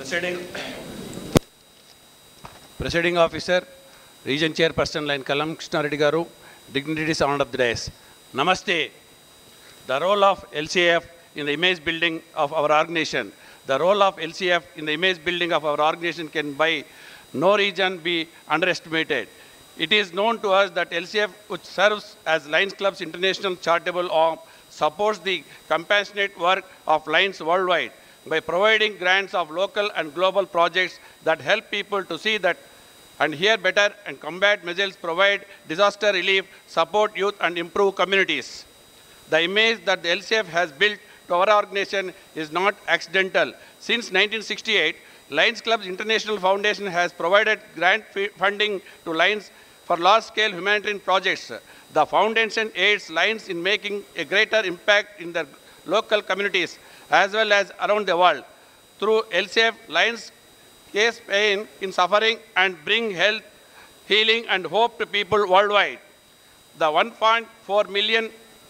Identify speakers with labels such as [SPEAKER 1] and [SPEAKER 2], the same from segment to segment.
[SPEAKER 1] Presiding Officer, Region Chairperson Line Kallam Krishna Reddy Garu, dignitaries on of the dais. Namaste. The role of LCF in the image building of our organization. The role of LCF in the image building of our organization can by no reason be underestimated. It is known to us that LCF, which serves as Lions Club's international charitable arm, supports the compassionate work of Lions worldwide by providing grants of local and global projects that help people to see that and hear better and combat measles, provide disaster relief, support youth and improve communities. The image that the LCF has built to our organization is not accidental. Since 1968, Lions Club's International Foundation has provided grant funding to Lions for large-scale humanitarian projects. The foundation aids Lions in making a greater impact in their local communities as well as around the world. Through LCF, Lions case pain in suffering and bring health, healing and hope to people worldwide. The 1.4 million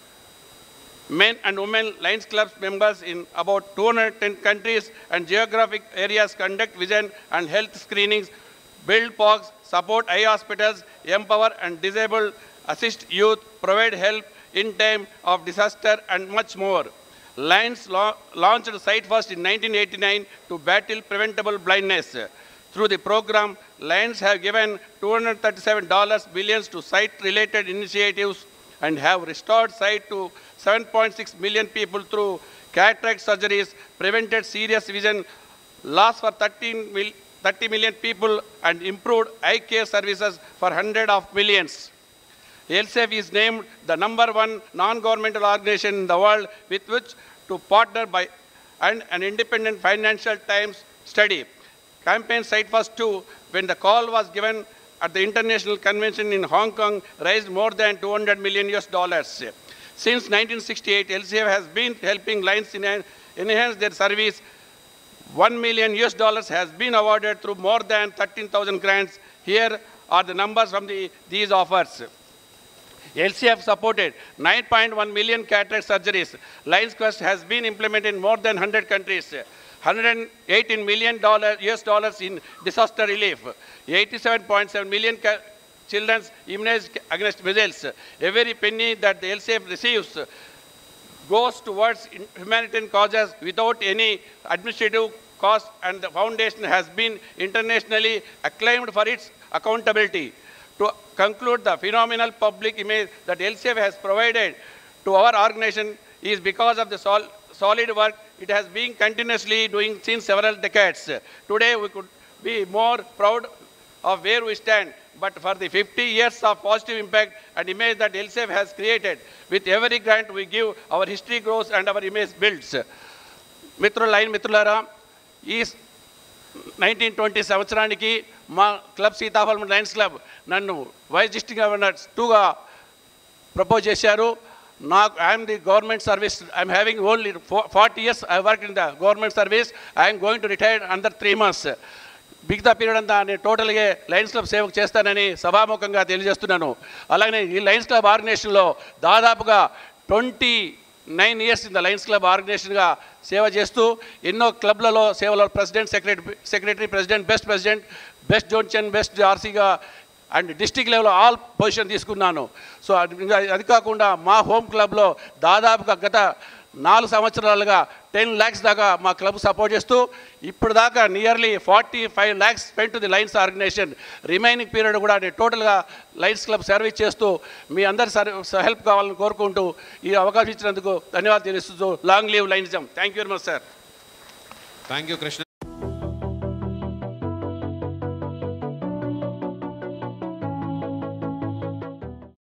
[SPEAKER 1] men and women Lions Club members in about 210 countries and geographic areas conduct vision and health screenings, build parks, support eye hospitals, empower and disable, assist youth, provide help in time of disaster and much more. Lions launched Sight First in 1989 to battle preventable blindness. Through the program, Lions have given $237 billion to sight-related initiatives and have restored sight to 7.6 million people through cataract surgeries, prevented serious vision loss for 30 million people, and improved eye care services for hundreds of millions. LCF is named the #1 non-governmental organization in the world with which to partner by and an independent Financial Times study. Campaign Sight First 2, when the call was given at the International Convention in Hong Kong, raised more than $200 million. Since 1968, LCF has been helping Lions enhance their service. $1 million has been awarded through more than 13,000 grants. Here are the numbers from these offers. LCF supported 9.1 million cataract surgeries. Lions Quest has been implemented in more than 100 countries. $118 million in disaster relief. 87.7 million children immunized against measles. Every penny that the LCF receives goes towards humanitarian causes without any administrative cost, and the foundation has been internationally acclaimed for its accountability. To conclude, the phenomenal public image that LCF has provided to our organization is because of the solid work it has been continuously doing since several decades. Today, we could be more proud of where we stand, but for the 50 years of positive impact and image that LCF has created, with every grant we give, our history grows and our image builds. Mitrulara is 1920 సంవత్సరానికి మా club Seethaphalam Lions club నన్ను vice district governor 2గా propose చేశారు. నాకు I'm the government service, I'm having only 40 years I work in the government service. I'm going to retire under 3 months. మిగతా period అంతా నేను టోటల్గా లయన్స్ క్లబ్ సేవకు చేస్తానని సభాముఖంగా తెలియజేస్తున్నాను. అలాగే ఈ లయన్స్ క్లబ్ ఆర్గనైజేషన్లో దాదాపుగా 29 years in the Lions Club ఆర్గనైజేషన్గా సేవ చేస్తూ ఎన్నో క్లబ్లలో సేవలో president, secretary, president, best zone chairman, best ఆర్సీగా అండ్ డిస్ట్రిక్ట్ లెవెల్లో ఆల్ పొజిషన్ తీసుకున్నాను. సో అది కాకుండా మా హోమ్ క్లబ్లో దాదాపుగా గత 4 సంవత్సరాలుగా 10 lakhs దాకా మా క్లబ్ సపోర్ట్ చేస్తూ ఇప్పుడు దాకా nearly 45 lakhs spend to the Lions organisation. Remaining period కూడా నేను టోటల్గా లయన్స్ క్లబ్ సర్వీస్ చేస్తూ మీ అందరి హెల్ప్ కావాలని కోరుకుంటూ ఈ అవకాశం ఇచ్చినందుకు ధన్యవాదాలు తెలుస్తూ long live Lionism. Thank you very much sir.
[SPEAKER 2] Thank you Krishna.